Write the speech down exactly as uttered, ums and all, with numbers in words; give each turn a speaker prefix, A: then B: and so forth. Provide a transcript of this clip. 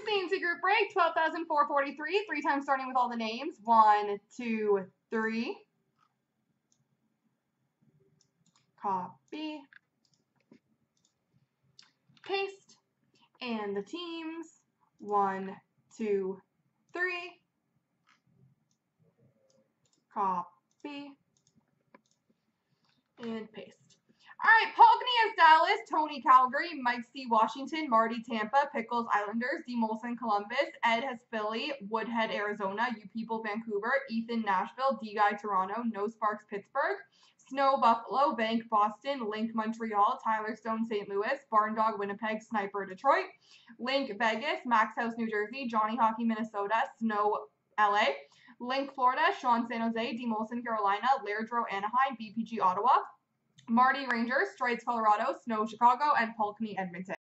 A: Fancy group break, twelve thousand four hundred forty-three. Three times starting with all the names. One, two, three. Copy. Paste. And the teams. One, two, three. Copy. And paste. All right, Pogny as Dallas, Tony Calgary, Mike C. Washington, Marty Tampa, Pickles Islanders, D. Molson Columbus, Ed has Philly, Woodhead Arizona, You People Vancouver, Ethan Nashville, D. Guy Toronto, No Sparks Pittsburgh, Snow Buffalo, Bank Boston, Link Montreal, Tyler Stone Saint Louis, Barn Dog Winnipeg, Sniper Detroit, Link Vegas, Max House New Jersey, Johnny Hockey Minnesota, Snow L A, Link Florida, Sean San Jose, D. Molson Carolina, Lairdrow Anaheim, B P G Ottawa, Marty Rangers, Strides Colorado, Snow Chicago, and Pulkney Edmonton.